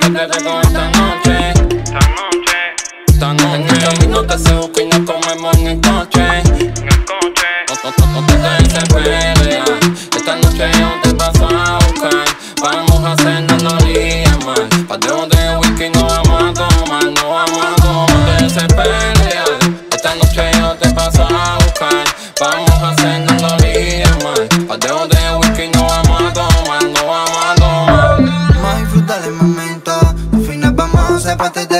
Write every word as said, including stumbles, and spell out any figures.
te recojo esta noche. Esta noche. Esta noche. En el camino te se busco y nos comemos en el coche. En el coche. No, no, no, no te desesperes. Esta noche yo te paso a buscar. Vamos a hacernos los días mal. Pateo de whisky no vamos a tomar, no vamos a tomar. No te desesperes. Esta noche yo te paso a buscar. Vamos a hacernos los días mal. Pateo de whisky no vamos a tomar, no vamos a tomar. Vamos a disfrutar el momento. Al final vamos a ser parte de